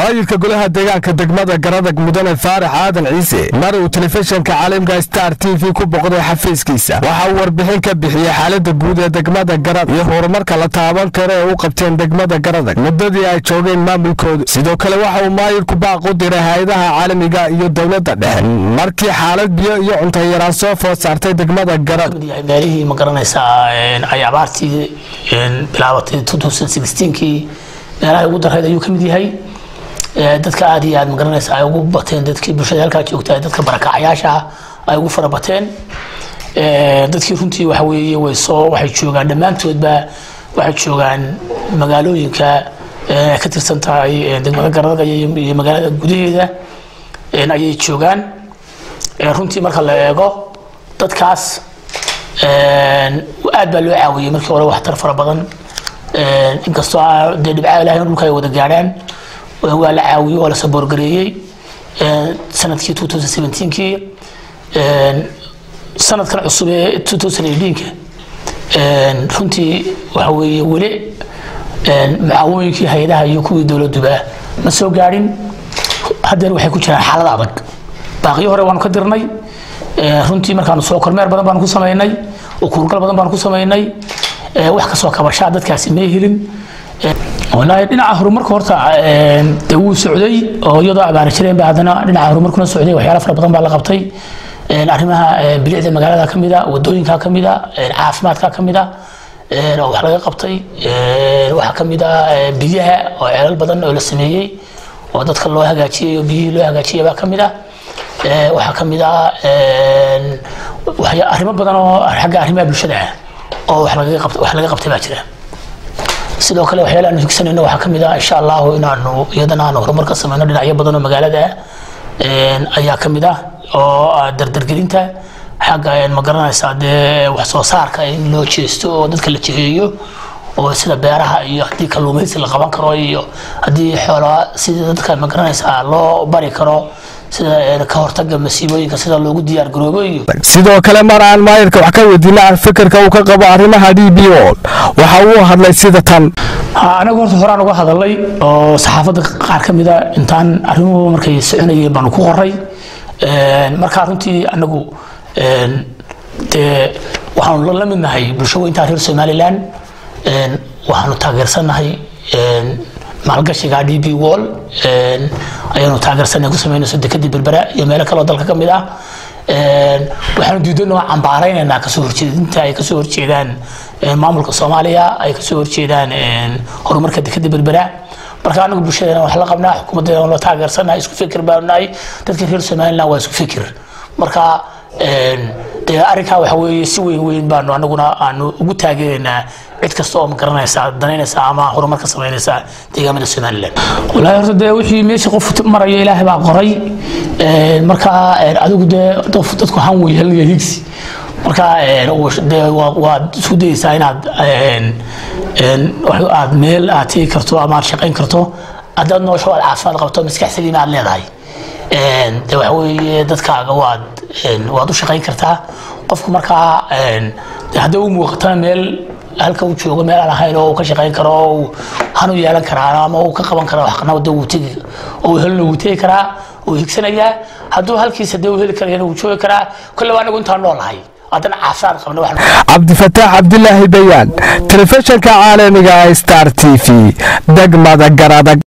maayirka golaha deegaanka degmada Garadag mudane Faarax Aadan Ciise mar uu telefishinka caalamka Star TV ku boqday xafiiskiisa waxa uu warbixin ka bixiyay xaaladda guud ee degmada Garadag iyo horumarka la taaban karo ee uu qabteen degmada Garadag muddadii ay joogeen maamulkooda sidoo kale waxa uu maayirku baaq u diray hay'adaha caalamiga iyo dawladda dhexe markii xaalad biyo iyo cunto yaraan soo food saartay degmada Garadag meelihii ma garanaysaa ay abaartii bilaabatay 2016kii meelaha ugu darreed ayuu kamid yahay dadka aad iyo aad ma garanaysaa ay ugu bateen dadkii bulshada halka joogtay dadka barakacayaasha ay ugu farabateen dadkii runtii waxa weeye waxay joogaan dhamaantoodba waxay joogaan magaalooyinka ka tirsan tahay degmada Garadag iyo magaalada gudaheeda ayay joogaan runtii marka la eego dadkaas aad baa loo caawiyay markii hore wax tar fara badan inkastoo dhibcaha Ilaahay dhulka ay wada gaaraan waa la caawiyay oo la saboor gareeyay sanadkii 2017kii sanadkan cusub ee 2018ka runtii waxa weeye wali macaawooyinkii hay'adaha iyo kuwii dawladduba ma soo gaarin haddana waxay ku jiraan xaalad adag baaqyo hore waan ka dirnay runtii markaan soo kormeer badan baan ku sameeynay oo kuurgal badan baan ku sameeynay wax ka soo kabashaa dadkaasi ma helin والله دينا horumarka horta uu socday oo iyadoo abaar jireen ba hadana dina horumarkuna socday waxyaalo fara badan baa la qabtay arrimaha bilicda magaalada kamida wadooyinka kamida caafimaadka kamida oo wax laga qabtay waxa kamida biyaha oo ceelal badan oo la sameeyay oo dadka loo hagaajiyay oo biyo loo hagaajiyay ba kamida waxa kamida waxa arrimo badan oo xagga arrimaha bulshada oo wax laga qabtay ba jira sidoo kale waxyaalo aan higsanayno waxa kamid ah insha Allah inaanu iyadana horumar ka sameeyno dhinacyo badan oo magaalada ayaa kamid ah oo dardargelinta xagga ma garanaysaa wax soo saarka in loo jeesto oo dadka la jiheeyo oo sida beeraha iyo hadii kalluumaysi la qaban karo iyo hadii xoolaha sida dadka ma garanaysaa loo bari karo sida ka hortagga masiibooyinka sida loogu diyaar garoobayo sidoo kale maraan maayirka wax ka weydiinaa fikirka uu ka qabo arrimaha DBO waxa uu hadlay sida tan anagu horaan uga hadalay oo saxaafadda qaar kamid ah intaan arrimuhu markay soconayeen baan ku qoray marka runtii anagu waxaan la midnahay bulshooyinka reer Soomaaliland waxaanu taageersanahay maalgashiga DB Wall ayanu taageersanay ku sameynayso dekada Berbera iyo meelo kale oo dalka kamid ah waxaanu diidano cambaaraynayna ka soo horjeedinta ay ka soo horjeedaan maamulka Soomaaliya ay ka soo horjeedaan horumarka dekada Berbera marka anagu bulshada wax la qabnaa xukuumadda oo la taageersanahay isku fikir baanahay dadka reer Soomaaliland waa isku fikir marka arrinka waxa weeye si weyn baan anaguna aanu ugu taageernaa cid kasta oo ma garanaysa danaynaysa ama horumarka sameynaysa deegaamada Soomaaliland wallahi horta wixii meesha qof marayo Ilaahay baa qoray marka adigu dadku han weeyaan higsi marka waa isku dayaysaa inaad aad meel aad tii karto ama aad shaqayn karto adaad noosho caafimaad qabto maskax saliim aad leedahay waxa weeye dadkaaga waad u shaqayn kartaa qofku marka hadda uu muuqata meel halka uu joogo meel aan ahayn oo ka shaqayn karo hanu yeelan karaa ama uu ka qaban karo wax qanawda uu tigi oo helno uu tigi karaa oo higsanaya hadduu halkiisa uu heli karo uu joogi karaa kullu anagu intaan noolahay adana caafimaad qabno wax Cabdi Fataax Abdullaahi Bayaan telefishinka caalamiga Star TV degmada Garadag